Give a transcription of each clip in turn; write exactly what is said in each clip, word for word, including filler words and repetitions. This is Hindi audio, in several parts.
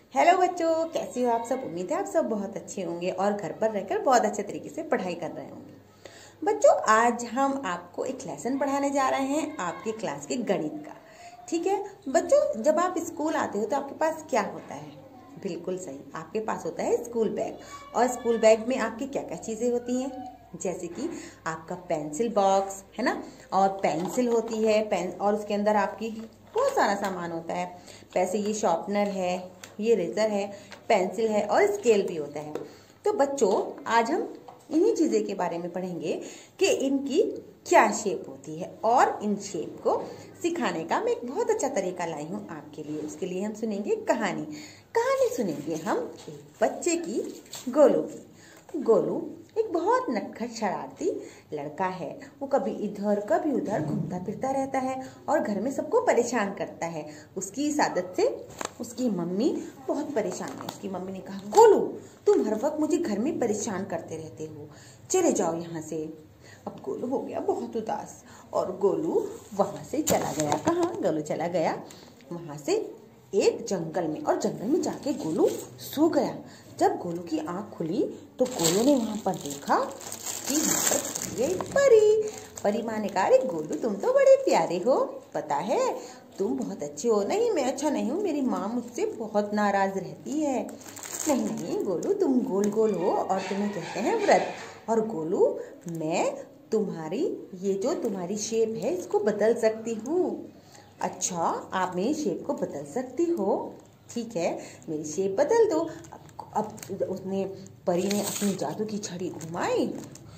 हेलो बच्चों, कैसे हो आप सब। उम्मीद है आप सब बहुत अच्छे होंगे और घर पर रहकर बहुत अच्छे तरीके से पढ़ाई कर रहे होंगे। बच्चों, आज हम आपको एक लेसन पढ़ाने जा रहे हैं आपकी क्लास के गणित का। ठीक है बच्चों, जब आप स्कूल आते हो तो आपके पास क्या होता है? बिल्कुल सही, आपके पास होता है स्कूल बैग। और स्कूल बैग में आपकी क्या क्या चीज़ें होती हैं? जैसे कि आपका पेंसिल बॉक्स है ना, और पेंसिल होती है पेन, और उसके अंदर आपकी बहुत सारा सामान होता है। वैसे ये शॉर्पनर है, ये रेजर है, पेंसिल है और स्केल भी होता है। तो बच्चों, आज हम इन्हीं चीज़ें के बारे में पढ़ेंगे कि इनकी क्या शेप होती है, और इन शेप को सिखाने का मैं एक बहुत अच्छा तरीका लाई हूँ आपके लिए। उसके लिए हम सुनेंगे कहानी कहानी सुनेंगे हम एक बच्चे की, गोलू की। गोलू एक बहुत नटखट शरारती लड़का है। वो कभी इधर कभी उधर घूमता फिरता रहता है और घर में सबको परेशान करता है। उसकी इस आदत से उसकी मम्मी बहुत परेशान है। उसकी मम्मी ने कहा, गोलू तुम हर वक्त मुझे घर में परेशान करते रहते हो, चले जाओ यहाँ से। अब गोलू हो गया बहुत उदास और गोलू वहाँ से चला गया। कहाँ गोलू चला गया? वहाँ से एक जंगल में, और जंगल में जाके गोलू सो गया। जब गोलू की आंख खुली तो गोलू ने वहां पर देखा कि वहां पर खड़ी है एक परी। परी माँ ने कहा, अरे गोलू तुम तो बड़े प्यारे हो, पता है तुम बहुत अच्छे हो। नहीं, मैं अच्छा नहीं हूँ, मेरी माँ मुझसे बहुत नाराज रहती है। नहीं नहीं गोलू, तुम गोल गोल हो और तुम्हें कहते हैं व्रत। और गोलू, मैं तुम्हारी ये जो तुम्हारी शेप है इसको बदल सकती हूँ। अच्छा, आप मेरी शेप को बदल सकती हो? ठीक है, मेरी शेप बदल दो। अब अब उसने परी ने अपनी जादू की छड़ी घुमाई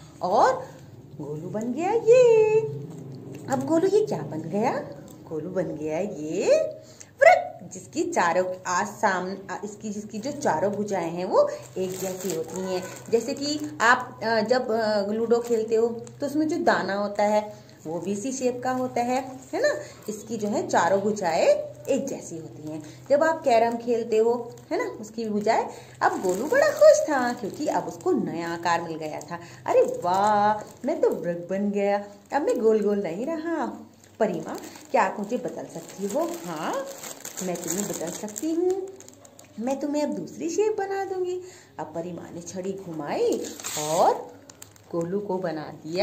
और गोलू बन गया ये। अब गोलू ये क्या बन गया? गोलू बन गया ये वृत्त, जिसकी चारों आज सामने इसकी जिसकी जो चारों भुजाएं हैं वो एक जैसी होती हैं। जैसे कि आप जब लूडो खेलते हो तो उसमें जो दाना होता है वो भी इसी शेप का होता है है ना। इसकी जो है चारों भुजाएं एक जैसी होती हैं। जब आप कैरम खेलते हो है ना, उसकी भी भुजाएं। अब गोलू बड़ा खुश था क्योंकि अब उसको नया आकार मिल गया था। अरे वाह, मैं तो वृक्ष बन गया, अब मैं गोल गोल नहीं रहा। परी माँ, क्या आप मुझे बदल सकती हो? हाँ, मैं तुम्हें बदल सकती हूँ, मैं तुम्हें अब दूसरी शेप बना दूंगी। अब परी माँ ने छड़ी घुमाई और गोलू को बना दिया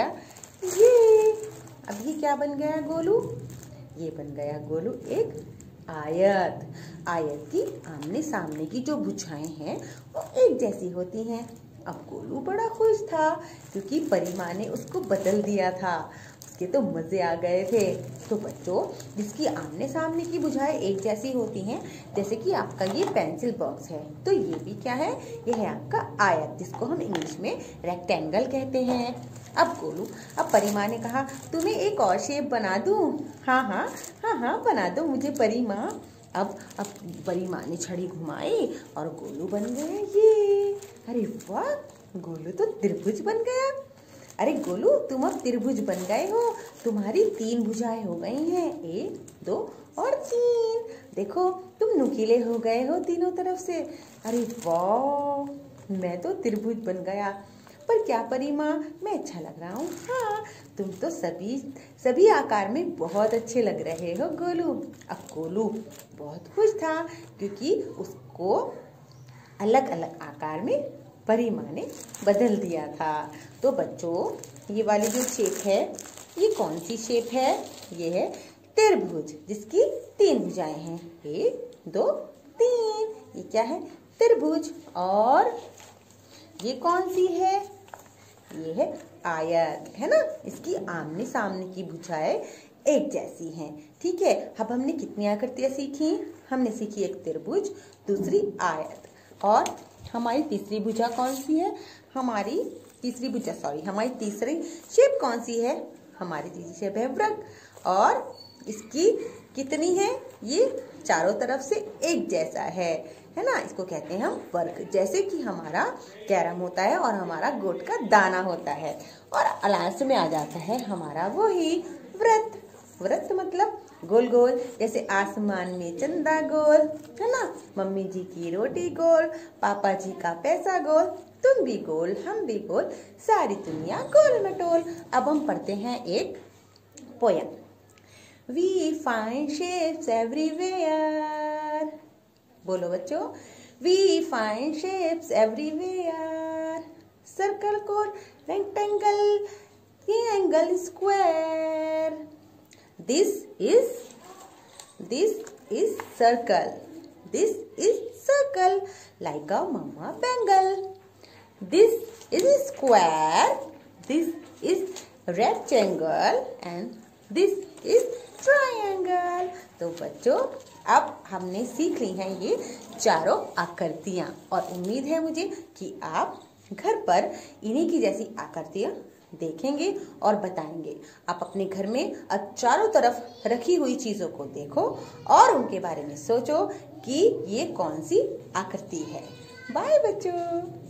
ये। अब ये क्या बन गया गोलू? ये बन गया गोलू एक आयत। आयत की आमने सामने की जो भुजाएं हैं वो एक जैसी होती हैं। अब गोलू बड़ा खुश था क्योंकि परी माँ ने उसको बदल दिया था। उसके तो मजे आ गए थे। तो बच्चों, जिसकी आमने सामने की भुजाएं एक जैसी होती हैं, जैसे कि आपका ये पेंसिल बॉक्स है, तो ये भी क्या है? ये है आपका आयत, जिसको हम इंग्लिश में रेक्टेंगल कहते हैं। अब गोलू अब परी माँ ने कहा, तुम्हें एक और शेप बना दूं? हाँ हाँ हाँ हाँ बना दो मुझे परी माँ। अब अब परी माँ ने छड़ी घुमाई और गोलू बन गया ये। अरे वाह, गोलू तो त्रिभुज बन गया। अरे गोलू, तुम अब त्रिभुज बन गए हो, तुम्हारी तीन भुजाएं हो गई हैं, एक दो और तीन। देखो, तुम नुकीले हो गए हो तीनों तरफ से। अरे वाह, मैं तो त्रिभुज बन गया। पर क्या परी माँ, मैं अच्छा लग रहा हूँ? हाँ, तुम तो सभी सभी आकार में बहुत अच्छे लग रहे हो गोलू। अब गोलू बहुत खुश था क्योंकि उसको अलग अलग आकार में परी माँ ने बदल दिया था। तो बच्चों, ये वाली जो शेप है, ये कौन सी शेप है? ये है त्रिभुज, जिसकी तीन भुजाएं हैं, एक दो तीन। ये क्या है? त्रिभुज। और ये कौन सी है? ये है आयत, है ना। इसकी आमने सामने की भुजाएं एक जैसी हैं। ठीक है, अब हमने कितनी आकृतियां सीखी? हमने सीखी एक त्रिभुज, दूसरी आयत, और हमारी तीसरी भुजा कौन सी है? हमारी तीसरी भुजा सॉरी हमारी तीसरी शेप कौन सी है? हमारी तीसरी शेप है वृत्त। और इसकी कितनी है? ये चारों तरफ से एक जैसा है है ना। इसको कहते हैं हम वर्ग। जैसे कि हमारा कैरम होता है और हमारा गोट का दाना होता है, और लास्ट में आ जाता है हमारा वही वृत्त। वृत्त मतलब गोल गोल, जैसे आसमान में चंदा गोल, है ना। मम्मी जी की रोटी गोल, पापा जी का पैसा गोल, तुम भी गोल हम भी गोल, सारी दुनिया गोल मटोल। अब हम पढ़ते हैं एक poem. We find shapes everywhere. बोलो बच्चों, we find shapes everywhere, circle cone rectangle triangle square. This is this is circle. This is circle like a mama bangle. This is square. This is rectangle and this is triangle. तो बच्चों अब हमने सीख ली हैं ये चारों आकृतियाँ और उम्मीद है मुझे कि आप घर पर इन्हीं की जैसी आकृतियाँ देखेंगे और बताएंगे। आप अपने घर में अब चारों तरफ रखी हुई चीजों को देखो और उनके बारे में सोचो कि ये कौन सी आकृति है। बाय बच्चों।